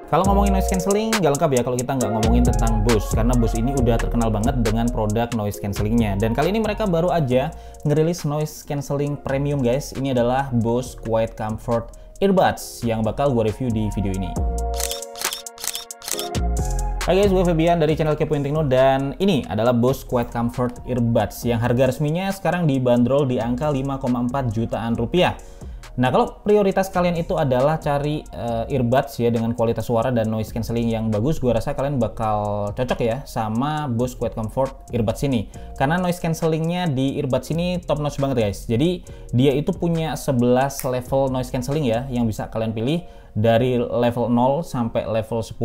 Kalau ngomongin noise cancelling, nggak lengkap ya kalau kita nggak ngomongin tentang Bose, karena Bose ini udah terkenal banget dengan produk noise cancellingnya. Dan kali ini mereka baru aja ngerilis noise cancelling premium guys. Ini adalah Bose Quiet Comfort Earbuds yang bakal gue review di video ini. Hai guys, gue Febian dari channel Kepoin Tekno dan ini adalah Bose Quiet Comfort Earbuds yang harga resminya sekarang dibanderol di angka 5,4 jutaan rupiah. Nah, kalau prioritas kalian itu adalah cari earbuds ya dengan kualitas suara dan noise cancelling yang bagus, gue rasa kalian bakal cocok ya sama Bose Quiet Comfort Earbuds ini. Karena noise cancellingnya di earbuds ini top notch banget guys. Jadi dia itu punya 11 level noise cancelling ya yang bisa kalian pilih dari level 0 sampai level 10.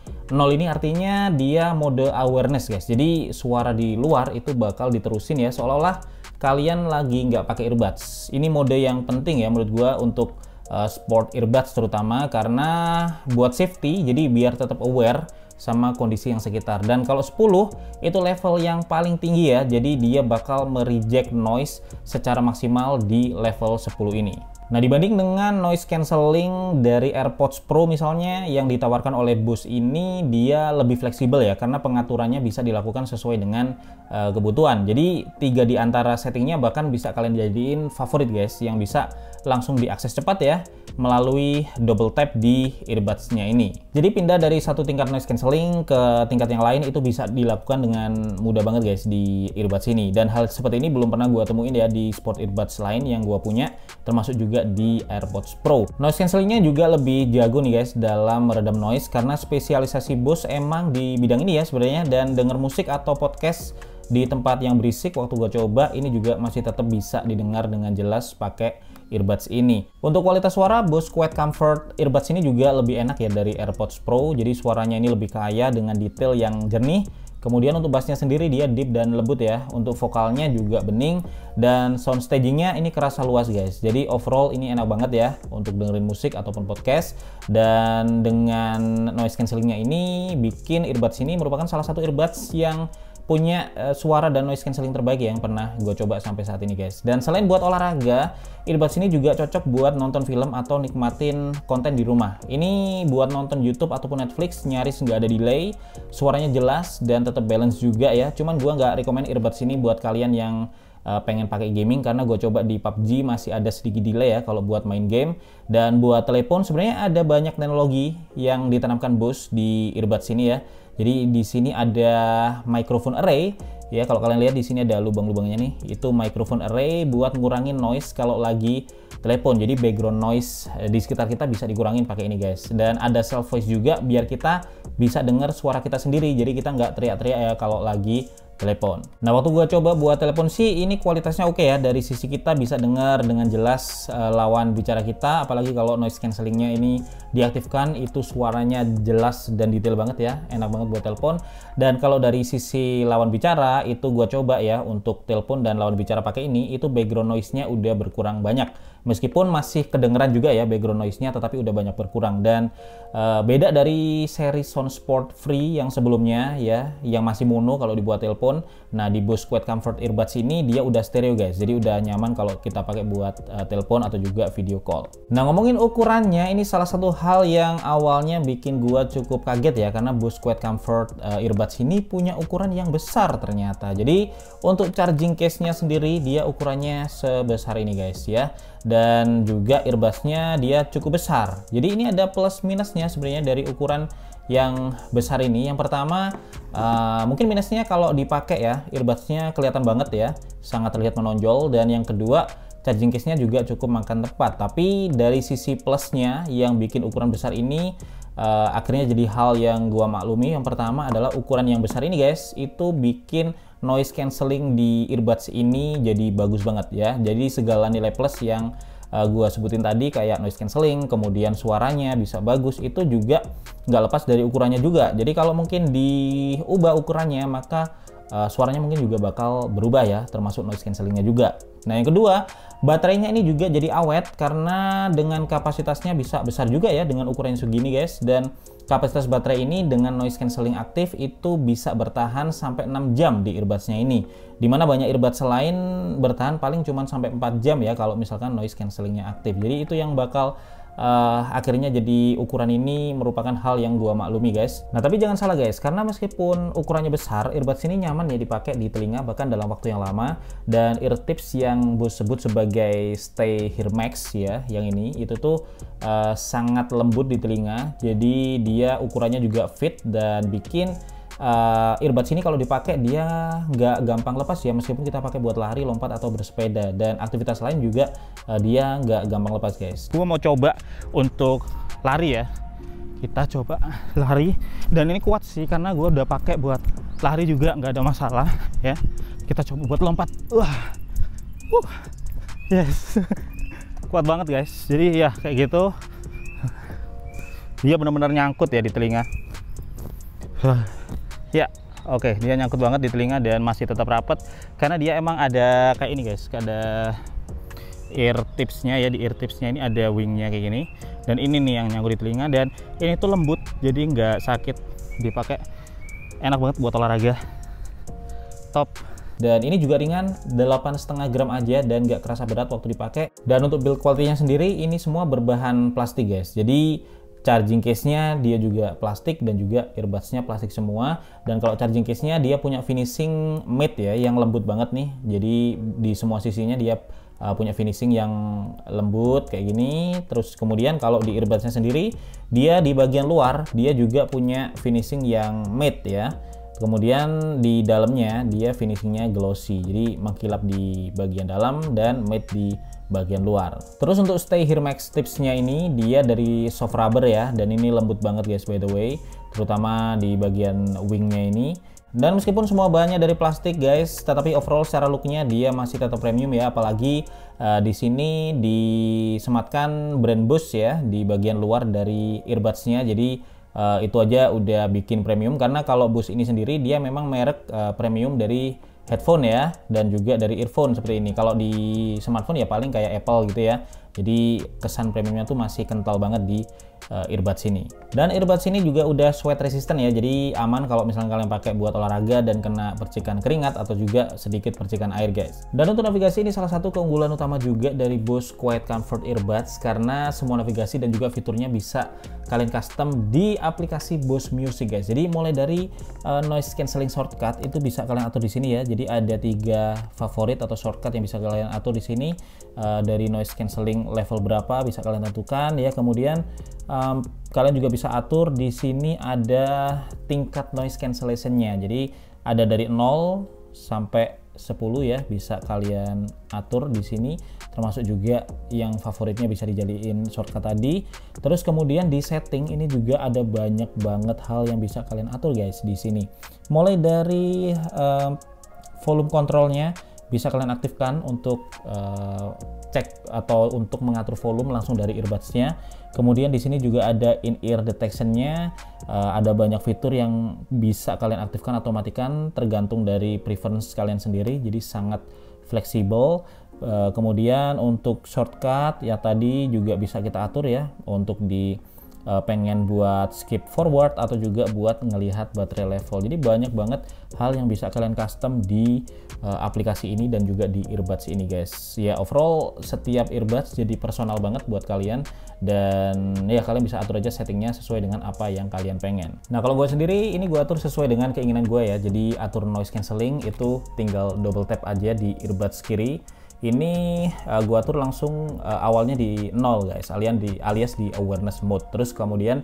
0 ini artinya dia mode awareness guys. Jadi suara di luar itu bakal diterusin ya seolah-olah kalian lagi nggak pakai earbuds. Ini mode yang penting ya menurut gua untuk sport earbuds terutama karena buat safety, jadi biar tetap aware sama kondisi yang sekitar. Dan kalau 10 itu level yang paling tinggi ya, jadi dia bakal mereject noise secara maksimal di level 10 ini. Nah, dibanding dengan noise cancelling dari AirPods Pro misalnya yang ditawarkan oleh Bose ini, dia lebih fleksibel ya karena pengaturannya bisa dilakukan sesuai dengan kebutuhan. Jadi 3 di antara settingnya bahkan bisa kalian jadiin favorit guys yang bisa langsung diakses cepat ya melalui double tap di earbuds-nya ini. Jadi pindah dari satu tingkat noise cancelling ke tingkat yang lain itu bisa dilakukan dengan mudah banget guys di earbuds ini. Dan hal seperti ini belum pernah gua temuin ya di sport earbuds lain yang gua punya, termasuk juga di AirPods Pro. Noise cancellingnya juga lebih jago nih guys dalam meredam noise karena spesialisasi Bose emang di bidang ini ya sebenarnya, dan denger musik atau podcast di tempat yang berisik waktu gua coba ini juga masih tetap bisa didengar dengan jelas pakai earbuds ini. Untuk kualitas suara, Bose Quiet Comfort Earbuds ini juga lebih enak ya dari AirPods Pro. Jadi suaranya ini lebih kaya dengan detail yang jernih. Kemudian untuk bassnya sendiri dia deep dan lembut ya. Untuk vokalnya juga bening dan sound stagingnya ini kerasa luas guys. Jadi overall ini enak banget ya untuk dengerin musik ataupun podcast. Dan dengan noise cancellingnya ini bikin earbuds ini merupakan salah satu earbuds yang punya suara dan noise cancelling terbaik ya yang pernah gue coba sampai saat ini guys. Dan selain buat olahraga, earbuds ini juga cocok buat nonton film atau nikmatin konten di rumah. Ini buat nonton YouTube ataupun Netflix nyaris nggak ada delay, suaranya jelas dan tetap balance juga ya. Cuman gue nggak rekomend earbuds ini buat kalian yang pengen pakai gaming karena gue coba di PUBG masih ada sedikit delay ya kalau buat main game. Dan buat telepon sebenarnya ada banyak teknologi yang ditanamkan Bose di earbuds ini ya. Jadi di sini ada microphone array ya, kalau kalian lihat di sini ada lubang-lubangnya nih, itu microphone array buat ngurangin noise kalau lagi telepon. Jadi background noise di sekitar kita bisa dikurangin pakai ini guys. Dan ada self voice juga biar kita bisa dengar suara kita sendiri. Jadi kita nggak teriak-teriak ya kalau lagi telepon. Nah, waktu gua coba buat telepon sih ini kualitasnya oke ya, dari sisi kita bisa dengar dengan jelas lawan bicara kita, apalagi kalau noise cancellingnya ini diaktifkan itu suaranya jelas dan detail banget ya, enak banget buat telepon. Dan kalau dari sisi lawan bicara itu gua coba ya untuk telepon dan lawan bicara pakai ini, itu background noise-nya udah berkurang banyak. Meskipun masih kedengeran juga ya background noise-nya, tetapi udah banyak berkurang. Dan beda dari seri Sound Sport Free yang sebelumnya ya, yang masih mono kalau dibuat telepon. Nah, di Bose Quiet Comfort Earbuds ini dia udah stereo guys, jadi udah nyaman kalau kita pakai buat telepon atau juga video call. Nah, ngomongin ukurannya, ini salah satu hal yang awalnya bikin gua cukup kaget ya, karena Bose Quiet Comfort Earbuds ini punya ukuran yang besar ternyata. Jadi untuk charging case-nya sendiri dia ukurannya sebesar ini guys ya, dan juga earbuds-nya dia cukup besar. Jadi ini ada plus minusnya sebenarnya dari ukuran yang besar ini. Yang pertama mungkin minusnya kalau dipakai ya earbuds-nya kelihatan banget ya, sangat terlihat menonjol. Dan yang kedua charging case-nya juga cukup makan tepat. Tapi dari sisi plusnya yang bikin ukuran besar ini akhirnya jadi hal yang gua maklumi. Yang pertama adalah ukuran yang besar ini guys, itu bikin noise cancelling di earbuds ini jadi bagus banget ya. Jadi segala nilai plus yang gua sebutin tadi kayak noise cancelling, kemudian suaranya bisa bagus, itu juga nggak lepas dari ukurannya juga. Jadi kalau mungkin diubah ukurannya maka suaranya mungkin juga bakal berubah ya, termasuk noise cancellingnya juga. Nah, yang kedua, baterainya ini juga jadi awet karena dengan kapasitasnya bisa besar juga ya dengan ukuran segini guys. Dan kapasitas baterai ini dengan noise cancelling aktif itu bisa bertahan sampai 6 jam di earbuds-nya ini. Dimana banyak earbuds lain bertahan paling cuma sampai 4 jam ya kalau misalkan noise cancellingnya aktif. Jadi itu yang bakal akhirnya jadi ukuran ini merupakan hal yang gua maklumi guys. Nah tapi jangan salah guys, karena meskipun ukurannya besar, earbuds ini nyaman ya dipakai di telinga bahkan dalam waktu yang lama. Dan ear tips yang bos sebut sebagai Stay Here Max ya, yang ini itu tuh sangat lembut di telinga. Jadi dia ukurannya juga fit dan bikin earbuds ini kalau dipakai dia nggak gampang lepas ya, meskipun kita pakai buat lari, lompat atau bersepeda dan aktivitas lain juga dia nggak gampang lepas guys. Gua mau coba untuk lari ya, kita coba lari dan ini kuat sih karena gue udah pakai buat lari juga nggak ada masalah ya. Kita coba buat lompat, yes kuat banget guys. Jadi ya kayak gitu, dia benar-benar nyangkut ya di telinga. Ya, oke, dia nyangkut banget di telinga dan masih tetap rapat karena dia emang ada kayak ini guys, ada ear tipsnya ya. Di ear tipsnya ini ada wingnya kayak gini, dan ini nih yang nyangkut di telinga dan ini tuh lembut jadi nggak sakit dipakai, enak banget buat olahraga, top. Dan ini juga ringan, 8,5 gram aja dan nggak kerasa berat waktu dipakai. Dan untuk build quality-nya sendiri ini semua berbahan plastik guys, jadi charging case-nya dia juga plastik dan juga earbuds-nya plastik semua. Dan kalau charging case-nya dia punya finishing matte ya, yang lembut banget nih. Jadi di semua sisinya dia punya finishing yang lembut kayak gini. Terus kemudian kalau di earbuds-nya sendiri, dia di bagian luar dia juga punya finishing yang matte ya. Kemudian di dalamnya dia finishingnya glossy, jadi mengkilap di bagian dalam dan matte di bagian luar. Terus untuk Stay Here Max tipsnya ini dia dari soft rubber ya, dan ini lembut banget guys by the way, terutama di bagian wingnya ini. Dan meskipun semua bahannya dari plastik guys, tetapi overall secara looknya dia masih tetap premium ya, apalagi di sini disematkan brand Bose ya di bagian luar dari earbuds-nya. Jadi itu aja udah bikin premium, karena kalau Bose ini sendiri dia memang merek premium dari headphone ya, dan juga dari earphone seperti ini. Kalau di smartphone ya paling kayak Apple gitu ya. Jadi kesan premiumnya tuh masih kental banget di earbuds ini. Dan earbuds ini juga udah sweat resistant ya, jadi aman kalau misalnya kalian pakai buat olahraga dan kena percikan keringat atau juga sedikit percikan air guys. Dan untuk navigasi ini salah satu keunggulan utama juga dari Bose Quiet Comfort Earbuds, karena semua navigasi dan juga fiturnya bisa kalian custom di aplikasi Bose Music guys. Jadi mulai dari noise cancelling shortcut itu bisa kalian atur di sini ya. Jadi ada 3 favorit atau shortcut yang bisa kalian atur di sini. Dari noise cancelling level berapa bisa kalian tentukan ya. Kemudian kalian juga bisa atur di sini ada tingkat noise cancellation-nya. Jadi ada dari 0 sampai 10 ya, bisa kalian atur di sini, termasuk juga yang favoritnya bisa dijadiin shortcut tadi. Terus kemudian di setting ini juga ada banyak banget hal yang bisa kalian atur guys di sini. Mulai dari volume controlnya bisa kalian aktifkan untuk cek atau untuk mengatur volume langsung dari earbuds-nya. Kemudian di sini juga ada in-ear detection-nya, ada banyak fitur yang bisa kalian aktifkan atau matikan tergantung dari preference kalian sendiri, jadi sangat fleksibel. Kemudian untuk shortcut ya tadi juga bisa kita atur ya, untuk di pengen buat skip forward atau juga buat ngelihat baterai level. Jadi banyak banget hal yang bisa kalian custom di aplikasi ini dan juga di earbuds ini guys. Ya overall setiap earbuds jadi personal banget buat kalian, dan ya kalian bisa atur aja settingnya sesuai dengan apa yang kalian pengen. Nah kalau gue sendiri ini gue atur sesuai dengan keinginan gue ya. Jadi atur noise cancelling itu tinggal double tap aja di earbuds kiri. Ini gua atur langsung awalnya di 0 guys, alias di awareness mode. Terus kemudian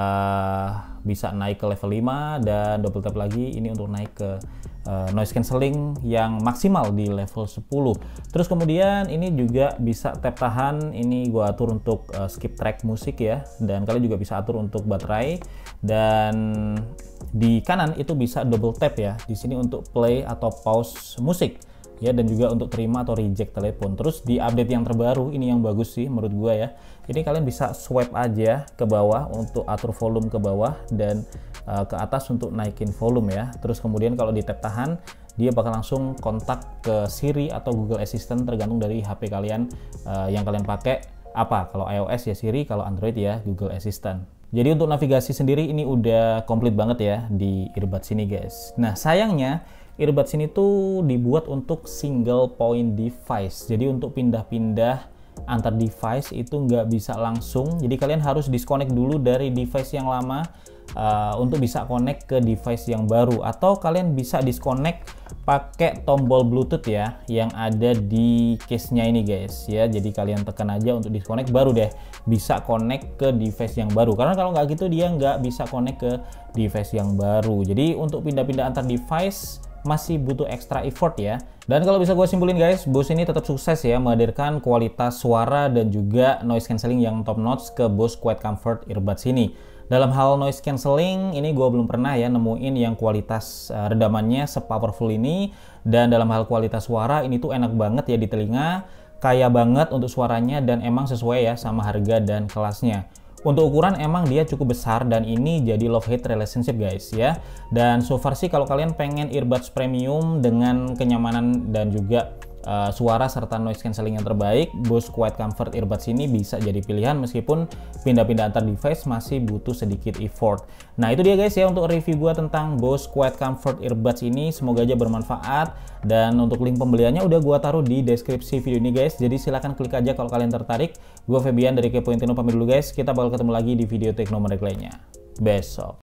bisa naik ke level 5 dan double tap lagi ini untuk naik ke noise cancelling yang maksimal di level 10. Terus kemudian ini juga bisa tap tahan, ini gua atur untuk skip track musik ya, dan kalian juga bisa atur untuk baterai. Dan di kanan itu bisa double tap ya, di sini untuk play atau pause musik ya, dan juga untuk terima atau reject telepon. Terus di update yang terbaru ini yang bagus sih menurut gua ya, ini kalian bisa swipe aja ke bawah untuk atur volume ke bawah dan ke atas untuk naikin volume ya. Terus kemudian kalau di tap tahan dia bakal langsung kontak ke Siri atau Google Assistant tergantung dari HP kalian yang kalian pakai apa. Kalau iOS ya Siri, kalau Android ya Google Assistant. Jadi untuk navigasi sendiri ini udah komplit banget ya di earbuds ini guys. Nah sayangnya earbuds ini tuh dibuat untuk single point device. Jadi untuk pindah-pindah antar device itu nggak bisa langsung. Jadi kalian harus disconnect dulu dari device yang lama untuk bisa connect ke device yang baru, atau kalian bisa disconnect pakai tombol Bluetooth ya yang ada di case-nya ini guys ya. Jadi kalian tekan aja untuk disconnect, baru deh bisa connect ke device yang baru, karena kalau nggak gitu dia nggak bisa connect ke device yang baru. Jadi untuk pindah-pindah antar device masih butuh extra effort ya. Dan kalau bisa gue simpulin guys, Bose ini tetap sukses ya menghadirkan kualitas suara dan juga noise cancelling yang top notch ke Bose Quiet Comfort Earbuds ini. Dalam hal noise cancelling ini gue belum pernah ya nemuin yang kualitas redamannya sepowerful ini. Dan dalam hal kualitas suara ini tuh enak banget ya di telinga, kaya banget untuk suaranya, dan emang sesuai ya sama harga dan kelasnya. Untuk ukuran emang dia cukup besar, dan ini jadi love-hate relationship guys ya. Dan so far sih kalau kalian pengen earbuds premium dengan kenyamanan dan juga suara serta noise cancelling yang terbaik, Bose Quiet Comfort Earbuds ini bisa jadi pilihan meskipun pindah-pindah antar device masih butuh sedikit effort. Nah itu dia guys ya untuk review gua tentang Bose Quiet Comfort Earbuds ini, semoga aja bermanfaat. Dan untuk link pembeliannya udah gua taruh di deskripsi video ini guys, jadi silahkan klik aja kalau kalian tertarik. Gua Febian dari Kepoin Tekno pamit dulu guys, kita bakal ketemu lagi di video tekno menarik lainnya besok.